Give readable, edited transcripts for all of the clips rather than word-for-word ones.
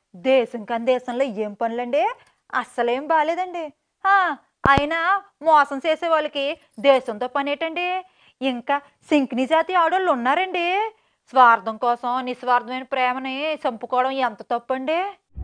దేశం కాని దేశంలో ఏం పనులండి? అస్సలేం బాలేదండి. ఆ! అయినా మోసం చేసే వాళ్ళకి దేశంతో పనేటండి? ఇంకా శంకిని జాతి ఆడోళ్ళున్నారండి. స్వార్థం కోసం నిస్వార్థమైన ప్రేమని చంపుకోవడం ఎంత తప్పండి?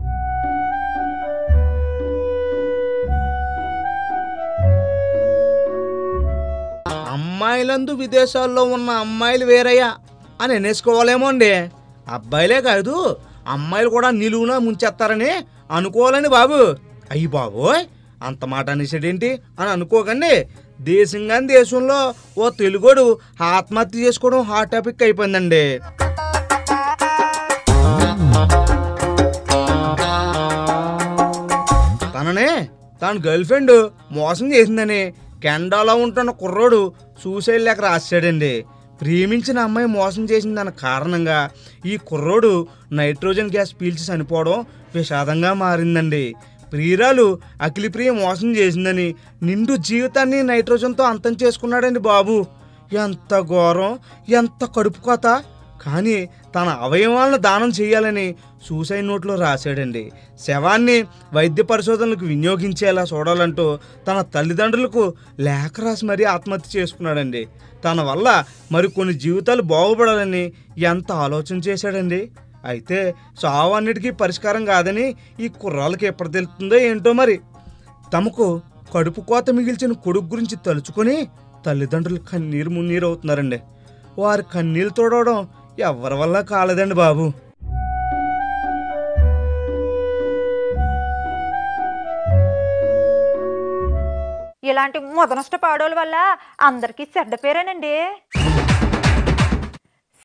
అమ్మాయిలందు విదేశాల్లో ఉన్న అమ్మాయిలు వేరయ్యా అని అనేసుకోవాలేమో అండి. అబ్బాయిలే కాదు, అమ్మాయిలు కూడా నిలువున ముంచేస్తారని అనుకోవాలండి బాబు. అయ్యి బాబోయ్, అంత మాట అనేసాడేంటి అని అనుకోకండి. దేశంగాని దేశంలో ఓ తెలుగోడు ఆత్మహత్య చేసుకోవడం హాట్ టాపిక్ అయిపోయిందండి. తననే తన గర్ల్ ఫ్రెండ్ మోసం చేసిందని కెనడాలో ఉంటున్న కుర్రోడు సూసైడ్ లేఖ రాశాడండి. ప్రేమించిన అమ్మాయి మోసం చేసిందన్న కారణంగా ఈ కుర్రోడు నైట్రోజన్ గ్యాస్ పీల్చి చనిపోవడం విషాదంగా మారిందండి. ప్రియురాలు అఖిలప్రియ మోసం చేసిందని నిండు జీవితాన్ని నైట్రోజన్తో అంతం చేసుకున్నాడండి బాబు. ఎంత ఘోరం, ఎంత కడుపు కోత. కానీ తన అవయవాలను దానం చేయాలని సూసైడ్ నోట్లో రాశాడండి. శవాన్ని వైద్య పరిశోధనలకు వినియోగించేలా చూడాలంటూ తన తల్లిదండ్రులకు లేఖ రాసి మరీ ఆత్మహత్య చేసుకున్నాడండి. తన వల్ల మరికొన్ని జీవితాలు బాగుపడాలని ఎంత ఆలోచన చేశాడండి. అయితే చావు అన్నిటికీ పరిష్కారం కాదని ఈ కుర్రాళ్ళకి ఎప్పుడు తెలుస్తుందో ఏంటో మరి. తమకు కడుపు కోత మిగిల్చిన కొడుకు గురించి తలుచుకొని తల్లిదండ్రులు కన్నీరు మున్నీరు అవుతున్నారండి. వారి కన్నీళ్ళు తోడవడం ఎవరి వల్ల కాలేదండి బాబు. ఇలాంటి మొదనష్ట పాడోల వల్ల అందరికీ చెడ్డ పేరేనండి.